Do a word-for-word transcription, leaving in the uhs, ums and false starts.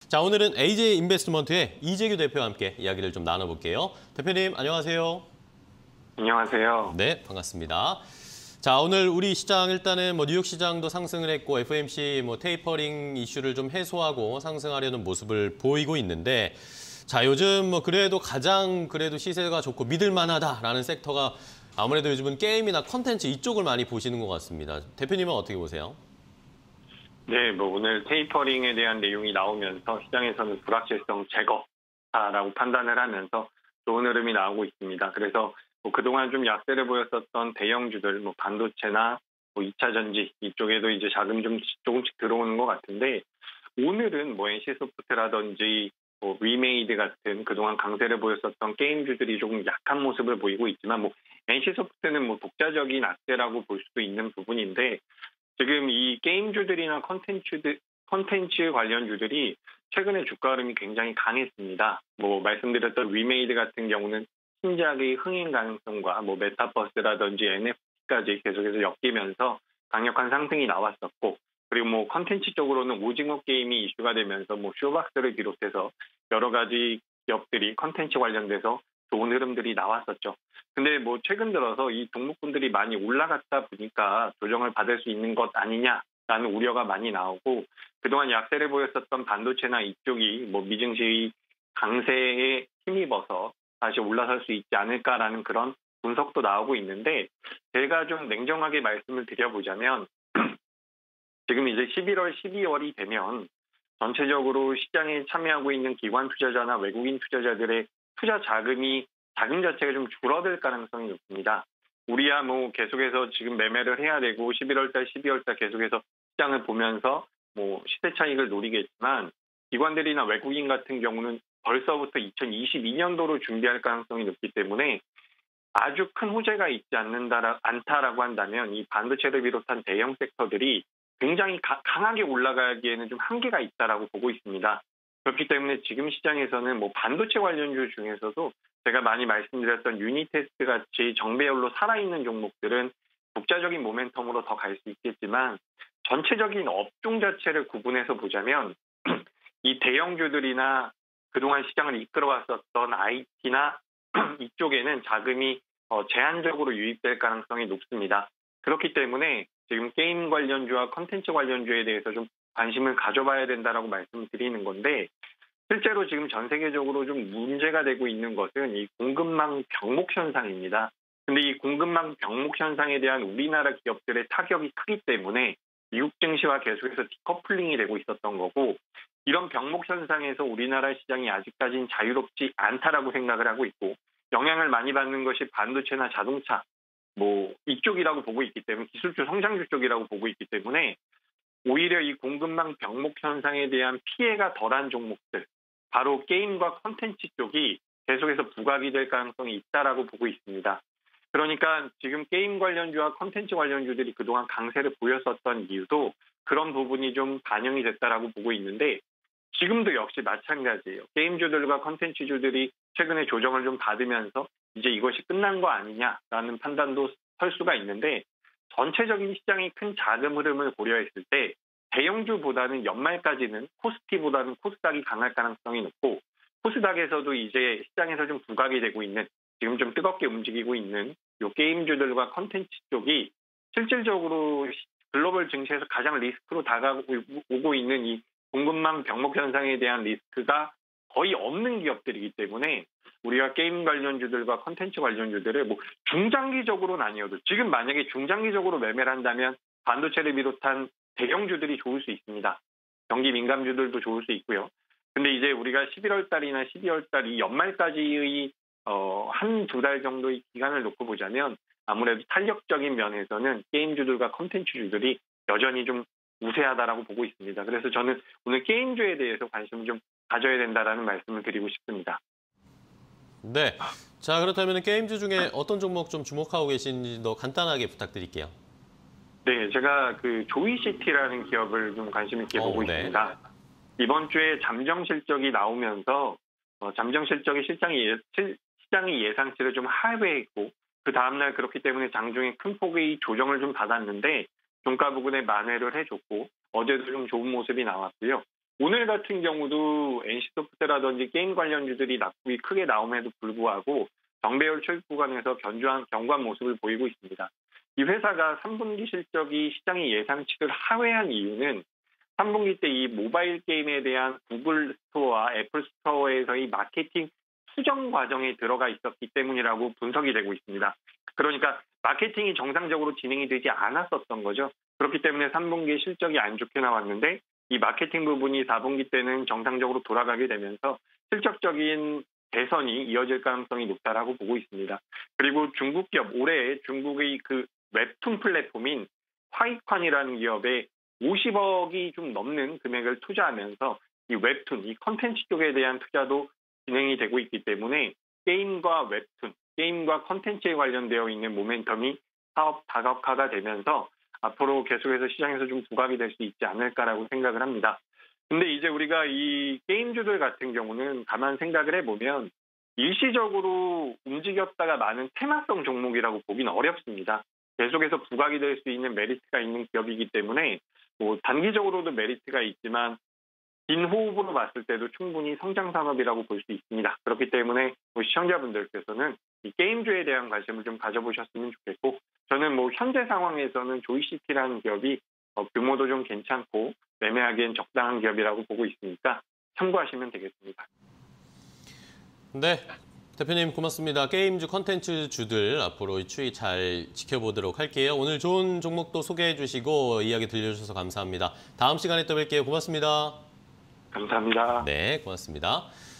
자, 오늘은 에이제이 인베스트먼트의 이재규 대표와 함께 이야기를 좀 나눠볼게요. 대표님, 안녕하세요. 안녕하세요. 네, 반갑습니다. 자, 오늘 우리 시장 일단은 뭐 뉴욕 시장도 상승을 했고 에프오엠씨 뭐 테이퍼링 이슈를 좀 해소하고 상승하려는 모습을 보이고 있는데, 자, 요즘 뭐 그래도 가장 그래도 시세가 좋고 믿을 만하다라는 섹터가 아무래도 요즘은 게임이나 컨텐츠 이쪽을 많이 보시는 것 같습니다. 대표님은 어떻게 보세요? 네, 뭐 오늘 테이퍼링에 대한 내용이 나오면서 시장에서는 불확실성 제거라고 판단을 하면서 좋은 흐름이 나오고 있습니다. 그래서 뭐 그동안 좀 약세를 보였었던 대형주들, 뭐 반도체나 뭐 이 차 전지 이쪽에도 이제 자금 좀 조금씩 들어오는 것 같은데, 오늘은 뭐 엔씨소프트라든지 뭐 리메이드 같은 그동안 강세를 보였었던 게임주들이 조금 약한 모습을 보이고 있지만, 뭐 엔씨소프트는 뭐 독자적인 악재라고 볼 수도 있는 부분인데, 지금 이 게임주들이나 컨텐츠들, 컨텐츠 관련주들이 최근에 주가 흐름이 굉장히 강했습니다. 뭐 말씀드렸던 리메이드 같은 경우는 신작의 흥행 가능성과 뭐 메타버스라든지 엔에프티까지 계속해서 엮이면서 강력한 상승이 나왔었고, 그리고 뭐 컨텐츠 쪽으로는 오징어 게임이 이슈가 되면서 뭐 쇼박스를 비롯해서 여러 가지 기업들이 컨텐츠 관련돼서 좋은 흐름들이 나왔었죠. 근데 뭐 최근 들어서 이 종목군들이 많이 올라갔다 보니까 조정을 받을 수 있는 것 아니냐라는 우려가 많이 나오고, 그동안 약세를 보였었던 반도체나 이쪽이 뭐 미증시의 강세에 힘입어서 다시 올라설 수 있지 않을까라는 그런 분석도 나오고 있는데, 제가 좀 냉정하게 말씀을 드려보자면 지금 이제 십일월, 십이월이 되면 전체적으로 시장에 참여하고 있는 기관 투자자나 외국인 투자자들의 투자 자금이 자금 자체가 좀 줄어들 가능성이 높습니다. 우리야 뭐 계속해서 지금 매매를 해야 되고 십일월 달, 십이월 달 계속해서 시장을 보면서 뭐 시세 차익을 노리겠지만, 기관들이나 외국인 같은 경우는 벌써부터 이천이십이 년도로 준비할 가능성이 높기 때문에 아주 큰 호재가 있지 않는다, 않다라고 한다면 이 반도체를 비롯한 대형 섹터들이 굉장히 가, 강하게 올라가기에는 좀 한계가 있다라고 보고 있습니다. 그렇기 때문에 지금 시장에서는 뭐 반도체 관련주 중에서도 제가 많이 말씀드렸던 유니테스트 같이 정배열로 살아있는 종목들은 독자적인 모멘텀으로 더 갈 수 있겠지만, 전체적인 업종 자체를 구분해서 보자면 이 대형주들이나 그동안 시장을 이끌어왔었던 아이티나 이쪽에는 자금이 제한적으로 유입될 가능성이 높습니다. 그렇기 때문에 지금 게임 관련주와 컨텐츠 관련주에 대해서 좀 관심을 가져봐야 된다라고 말씀을 드리는 건데, 실제로 지금 전 세계적으로 좀 문제가 되고 있는 것은 이 공급망 병목 현상입니다. 근데 이 공급망 병목 현상에 대한 우리나라 기업들의 타격이 크기 때문에 미국 증시와 계속해서 디커플링이 되고 있었던 거고, 이런 병목 현상에서 우리나라 시장이 아직까지는 자유롭지 않다라고 생각을 하고 있고, 영향을 많이 받는 것이 반도체나 자동차 뭐 이쪽이라고 보고 있기 때문에, 기술주 성장주 쪽이라고 보고 있기 때문에 오히려 이 공급망 병목 현상에 대한 피해가 덜한 종목들, 바로 게임과 컨텐츠 쪽이 계속해서 부각이 될 가능성이 있다라고 보고 있습니다. 그러니까 지금 게임 관련주와 컨텐츠 관련주들이 그동안 강세를 보였었던 이유도 그런 부분이 좀 반영이 됐다라고 보고 있는데, 지금도 역시 마찬가지예요. 게임주들과 컨텐츠주들이 최근에 조정을 좀 받으면서 이제 이것이 끝난 거 아니냐라는 판단도 설 수가 있는데, 전체적인 시장의 큰 자금 흐름을 고려했을 때 대형주보다는 연말까지는 코스피보다는 코스닥이 강할 가능성이 높고, 코스닥에서도 이제 시장에서 좀 부각이 되고 있는, 지금 좀 뜨겁게 움직이고 있는 요 게임주들과 컨텐츠 쪽이 실질적으로 글로벌 증시에서 가장 리스크로 다가오고 있는 이 공급망 병목 현상에 대한 리스크가 거의 없는 기업들이기 때문에 우리가 게임 관련주들과 컨텐츠 관련주들을 뭐 중장기적으로는 아니어도, 지금 만약에 중장기적으로 매매를 한다면 반도체를 비롯한 대형주들이 좋을 수 있습니다. 경기 민감주들도 좋을 수 있고요. 근데 이제 우리가 십일월 달이나 십이월 달 이 연말까지의 어, 한 두 달 정도의 기간을 놓고 보자면 아무래도 탄력적인 면에서는 게임주들과 컨텐츠주들이 여전히 좀 우세하다라고 보고 있습니다. 그래서 저는 오늘 게임주에 대해서 관심을 좀 가져야 된다라는 말씀을 드리고 싶습니다. 네. 자, 그렇다면 게임주 중에 어떤 종목 좀 주목하고 계신지도 간단하게 부탁드릴게요. 네, 제가 그 조이시티라는 기업을 좀 관심 있게 보고 오, 네. 있습니다. 이번 주에 잠정 실적이 나오면서 어, 잠정 실적이 실장이 예, 실, 시장의 예상치를 좀 하회했고, 그 다음날 그렇기 때문에 장중에 큰 폭의 조정을 좀 받았는데 종가 부근에 만회를 해줬고, 어제도 좀 좋은 모습이 나왔고요. 오늘 같은 경우도 엔씨소프트라든지 게임 관련주들이 낙폭이 크게 나옴에도 불구하고 정배열 초입 구간에서 견주한 견고한 모습을 보이고 있습니다. 이 회사가 삼 분기 실적이 시장의 예상치를 하회한 이유는 삼 분기 때 이 모바일 게임에 대한 구글 스토어와 애플 스토어에서의 마케팅 수정 과정에 들어가 있었기 때문이라고 분석이 되고 있습니다. 그러니까 마케팅이 정상적으로 진행이 되지 않았었던 거죠. 그렇기 때문에 삼 분기 실적이 안 좋게 나왔는데 이 마케팅 부분이 사 분기 때는 정상적으로 돌아가게 되면서 실적적인 개선이 이어질 가능성이 높다라고 보고 있습니다. 그리고 중국 기업, 올해 중국의 그 웹툰 플랫폼인 화이칸이라는 기업에 오십억이 좀 넘는 금액을 투자하면서 이 웹툰, 이 컨텐츠 쪽에 대한 투자도 진행이 되고 있기 때문에 게임과 웹툰, 게임과 컨텐츠에 관련되어 있는 모멘텀이 사업 다각화가 되면서 앞으로 계속해서 시장에서 좀 부각이 될 수 있지 않을까라고 생각을 합니다. 근데 이제 우리가 이 게임주들 같은 경우는 가만 생각을 해보면 일시적으로 움직였다가 많은 테마성 종목이라고 보기는 어렵습니다. 계속해서 부각이 될 수 있는 메리트가 있는 기업이기 때문에 뭐 단기적으로도 메리트가 있지만 긴 호흡으로 봤을 때도 충분히 성장 산업이라고 볼 수 있습니다. 그렇기 때문에 뭐 시청자분들께서는 이 게임주에 대한 관심을 좀 가져보셨으면 좋겠고 저는 뭐 현재 상황에서는 조이시티라는 기업이 어, 규모도 좀 괜찮고 매매하기엔 적당한 기업이라고 보고 있으니까 참고하시면 되겠습니다. 네, 대표님 고맙습니다. 게임주 컨텐츠 주들 앞으로 추이 잘 지켜보도록 할게요. 오늘 좋은 종목도 소개해 주시고 이야기 들려주셔서 감사합니다. 다음 시간에 또 뵐게요. 고맙습니다. 감사합니다. 네, 고맙습니다.